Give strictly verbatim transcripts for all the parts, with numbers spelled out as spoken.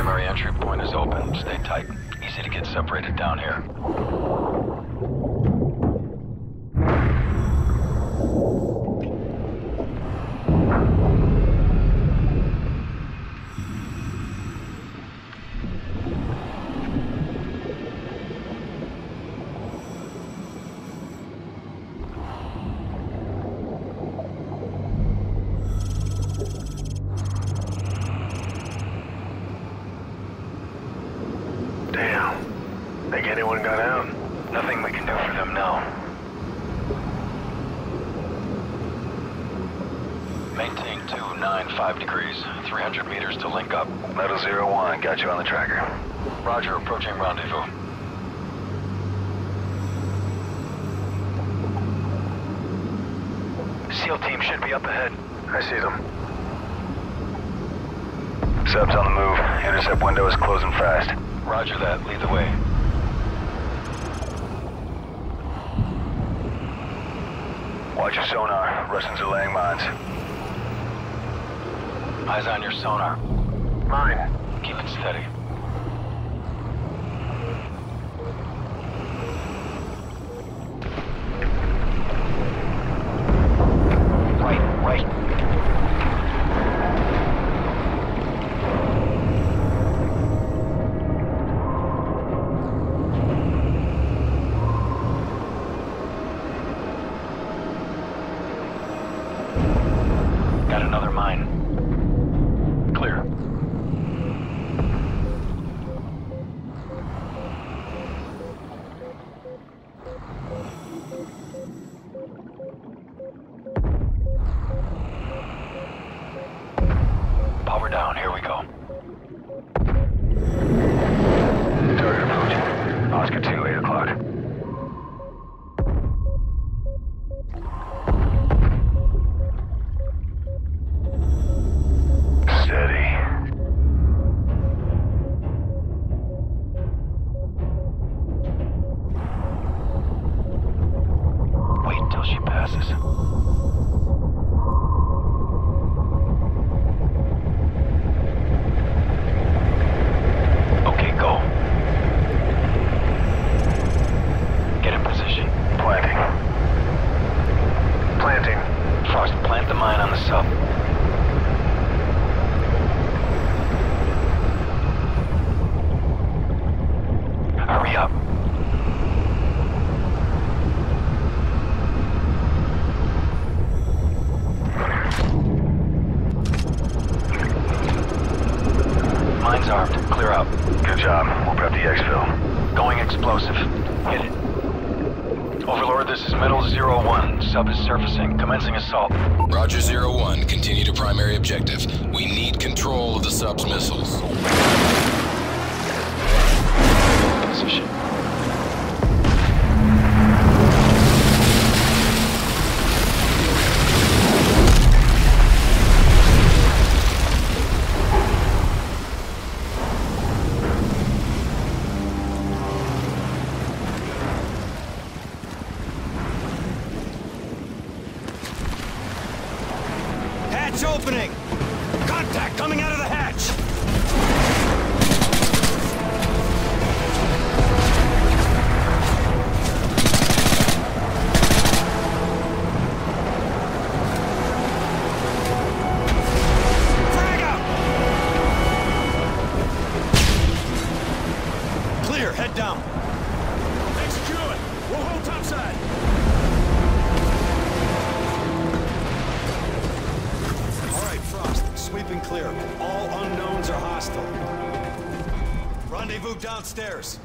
primary entry point is open. Stay tight. Easy to get separated down here. Think anyone got out? Nothing we can do for them now. Maintain two nine five degrees, three hundred meters to link up. Metal zero one, got you on the tracker. Roger, approaching rendezvous. SEAL team should be up ahead. I see them. Sub's on the move. Intercept window is closing fast. Roger that. Lead the way. Watch your sonar. Russians are laying mines. Eyes on your sonar. Mine. Keep it steady. Right, right. Got another mine. Clear. Power down, here we go. Target approaching. Oscar two, eight o'clock. Steady. Wait till she passes. Okay, go. Get in position. Planting. Planting. Frost, plant the mine on the sub. Hurry up. Mine's armed. Clear out. Good job. We'll prep the exfil. Going explosive. Hit it. Overlord, this is Metal zero one. Sub is surfacing. Commencing assault. Roger zero one. Continue to primary objective. We need control of the sub's missiles. Position. Hatch opening! Contact coming out of the hatch! Frag out! Clear, head down. Execute it! We'll hold topside. Sweeping clear. All unknowns are hostile. Rendezvous downstairs.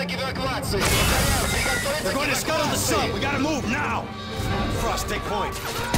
They're going to scuttle the sub. We gotta move now. Frost, take point.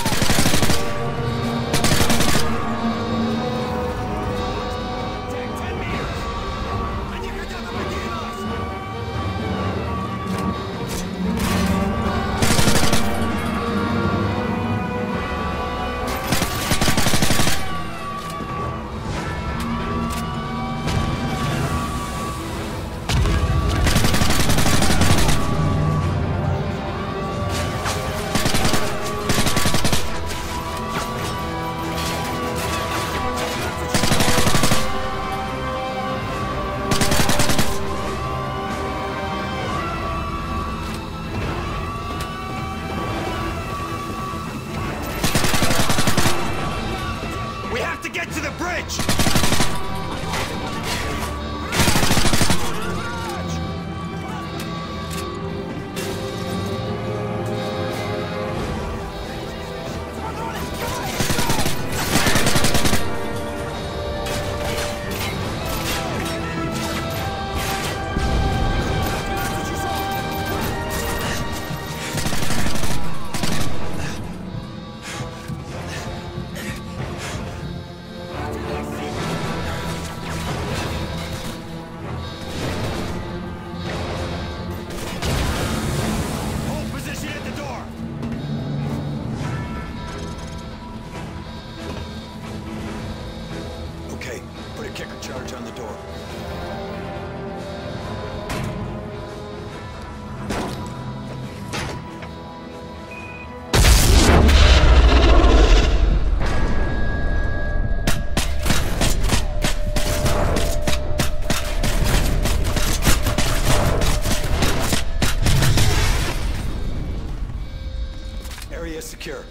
Secure.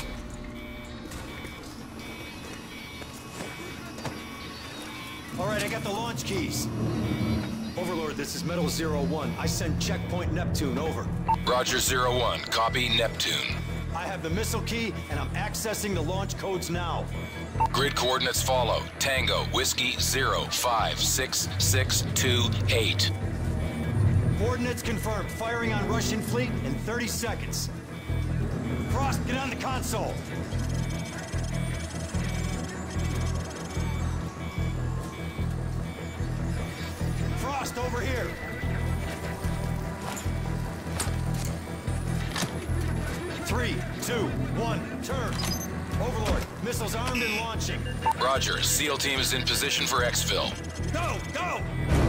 All right, I got the launch keys. Overlord, this is Metal zero one. I send checkpoint Neptune, over. Roger, zero one. Copy Neptune. I have the missile key, and I'm accessing the launch codes now. Grid coordinates follow. Tango, Whiskey, zero, five, six, six, two, eight. Coordinates confirmed. Firing on Russian fleet in thirty seconds. Frost, get on the console. Frost, over here. Three, two, one, turn. Overlord, missiles armed and launching. Roger, SEAL team is in position for exfil. Go, go!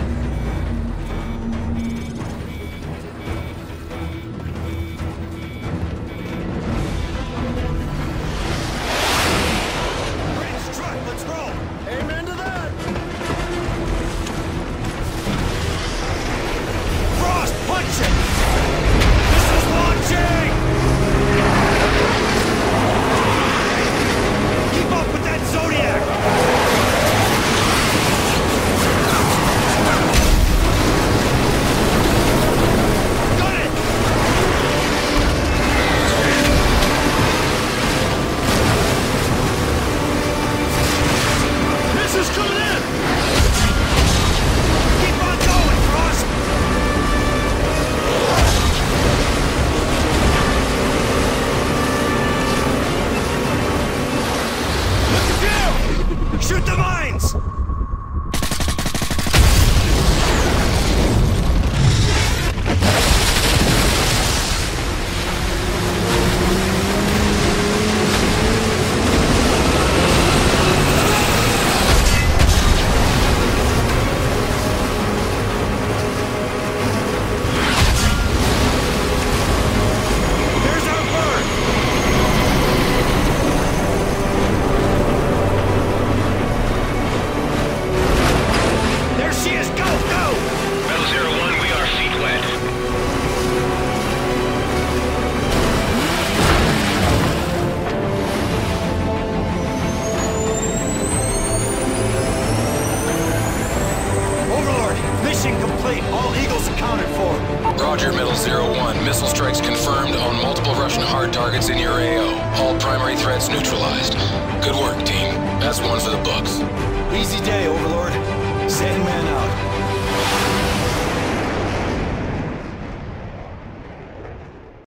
Shoot the mines! Roger, Middle zero one. Missile strikes confirmed on multiple Russian hard targets in your A O. All primary threats neutralized. Good work, team. That's one for the books.